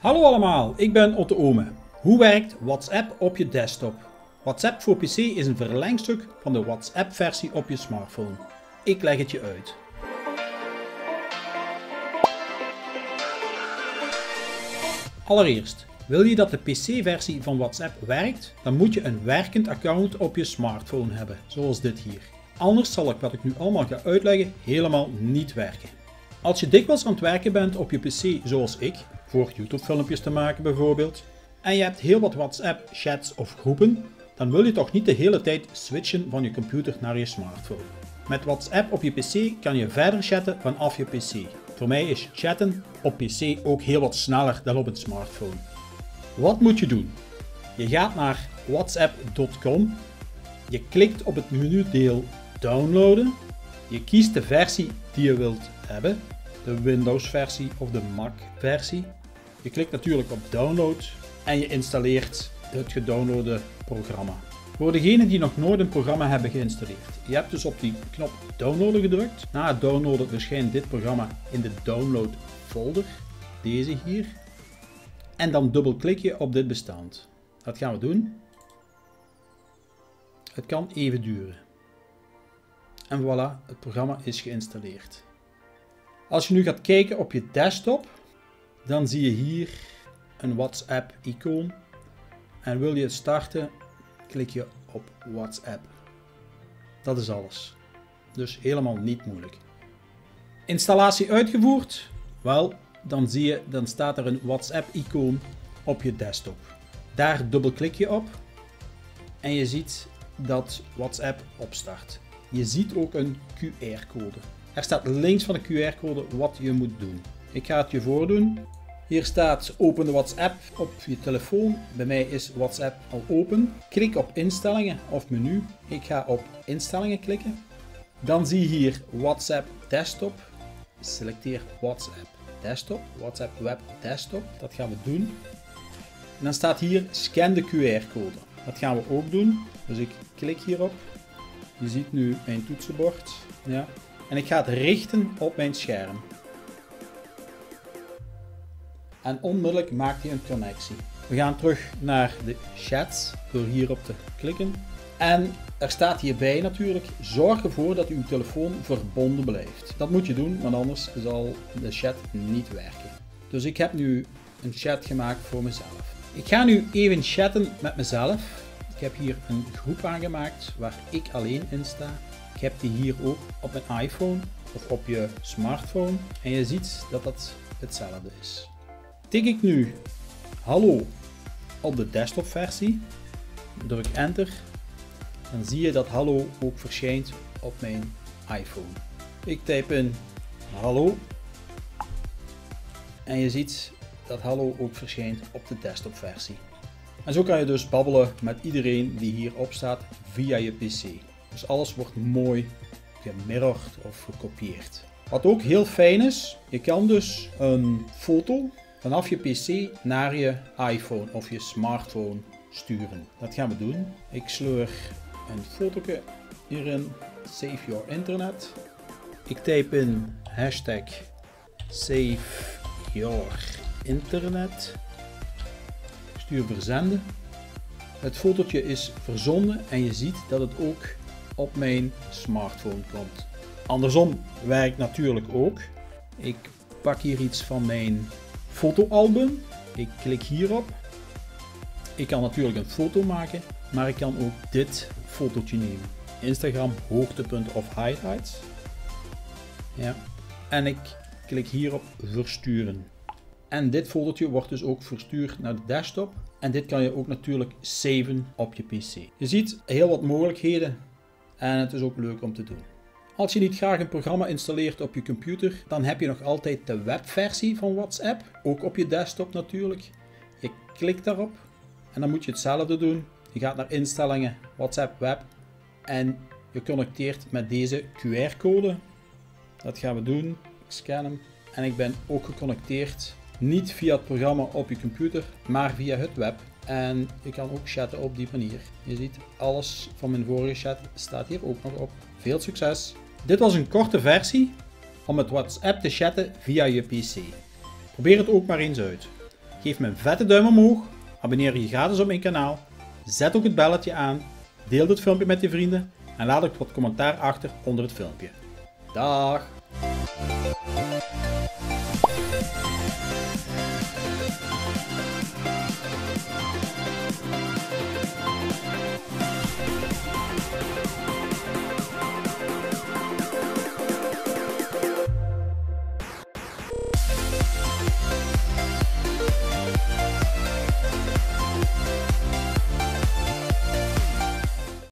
Hallo allemaal, ik ben Otto Ome. Hoe werkt WhatsApp op je desktop? WhatsApp voor PC is een verlengstuk van de WhatsApp-versie op je smartphone. Ik leg het je uit. Allereerst, wil je dat de PC-versie van WhatsApp werkt, dan moet je een werkend account op je smartphone hebben, zoals dit hier. Anders zal ik wat ik nu allemaal ga uitleggen helemaal niet werken. Als je dikwijls aan het werken bent op je PC zoals ik, voor YouTube filmpjes te maken bijvoorbeeld, en je hebt heel wat WhatsApp chats of groepen, dan wil je toch niet de hele tijd switchen van je computer naar je smartphone. Met WhatsApp op je PC kan je verder chatten vanaf je PC. Voor mij is chatten op PC ook heel wat sneller dan op een smartphone. Wat moet je doen? Je gaat naar whatsapp.com, je klikt op het menudeel downloaden, je kiest de versie die je wilt hebben, de Windows versie of de Mac versie. Je klikt natuurlijk op download en je installeert het gedownloade programma. Voor degenen die nog nooit een programma hebben geïnstalleerd, je hebt dus op die knop downloaden gedrukt. Na het downloaden verschijnt dit programma in de download folder, deze hier. En dan dubbelklik je op dit bestand. Dat gaan we doen. Het kan even duren. En voilà, het programma is geïnstalleerd. Als je nu gaat kijken op je desktop, dan zie je hier een WhatsApp icoon. En wil je het starten, klik je op WhatsApp. Dat is alles. Dus helemaal niet moeilijk. Installatie uitgevoerd? Wel, dan staat er een WhatsApp icoon op je desktop. Daar dubbelklik je op en je ziet dat WhatsApp opstart. Je ziet ook een QR-code. Er staat links van de QR-code wat je moet doen. Ik ga het je voordoen. Hier staat open de WhatsApp op je telefoon. Bij mij is WhatsApp al open. Klik op instellingen of menu. Ik ga op instellingen klikken. Dan zie je hier WhatsApp desktop. Selecteer WhatsApp desktop, WhatsApp web desktop. Dat gaan we doen. En dan staat hier scan de QR-code. Dat gaan we ook doen. Dus ik klik hierop. Je ziet nu mijn toetsenbord. Ja. En ik ga het richten op mijn scherm. En onmiddellijk maakt hij een connectie. We gaan terug naar de chats door hierop te klikken. En er staat hierbij natuurlijk, zorg ervoor dat uw telefoon verbonden blijft. Dat moet je doen, want anders zal de chat niet werken. Dus ik heb nu een chat gemaakt voor mezelf. Ik ga nu even chatten met mezelf. Ik heb hier een groep aangemaakt waar ik alleen in sta. Ik heb die hier ook op mijn iPhone of op je smartphone. En je ziet dat dat hetzelfde is. Tik ik nu hallo op de desktop versie, druk enter, dan zie je dat hallo ook verschijnt op mijn iPhone. Ik type in hallo en je ziet dat hallo ook verschijnt op de desktop versie. En zo kan je dus babbelen met iedereen die hierop staat via je PC. Dus alles wordt mooi gemirrord of gekopieerd. Wat ook heel fijn is, je kan dus een foto vanaf je PC naar je iPhone of je smartphone sturen. Dat gaan we doen. Ik sleur een fotootje hierin. Save your internet. Ik type in hashtag save your internet. Stuur verzenden. Het fotootje is verzonden en je ziet dat het ook op mijn smartphone komt. Andersom werkt natuurlijk ook. Ik pak hier iets van mijn fotoalbum. Ik klik hierop. Ik kan natuurlijk een foto maken, maar ik kan ook dit fotootje nemen. Instagram hoogtepunt of highlights. Ja. En ik klik hierop versturen. En dit fotootje wordt dus ook verstuurd naar de desktop. En dit kan je ook natuurlijk saven op je PC. Je ziet heel wat mogelijkheden en het is ook leuk om te doen. Als je niet graag een programma installeert op je computer, dan heb je nog altijd de webversie van WhatsApp, ook op je desktop natuurlijk. Je klikt daarop en dan moet je hetzelfde doen. Je gaat naar instellingen, WhatsApp web en je connecteert met deze QR-code. Dat gaan we doen. Ik scan hem en ik ben ook geconnecteerd. Niet via het programma op je computer, maar via het web. En je kan ook chatten op die manier. Je ziet alles van mijn vorige chat staat hier ook nog op. Veel succes! Dit was een korte versie om met WhatsApp te chatten via je PC. Probeer het ook maar eens uit. Geef me een vette duim omhoog, abonneer je gratis op mijn kanaal, zet ook het belletje aan, deel dit filmpje met je vrienden en laat ook wat commentaar achter onder het filmpje. Dag!